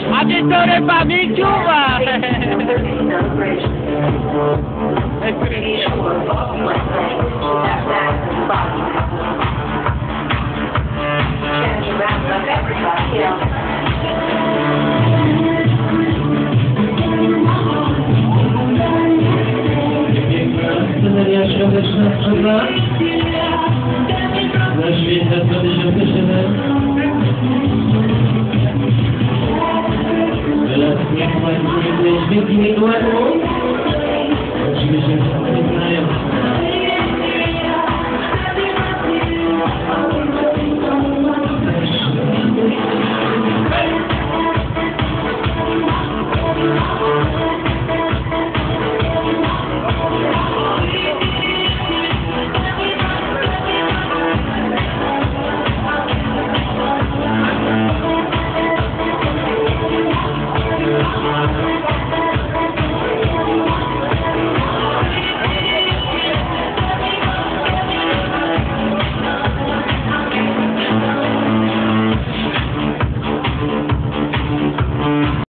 Attore pamięciuwa! Sceneria świąteczna przed nas. Na święta 2007. Teraz niech Pan dźwięki Mikołaju.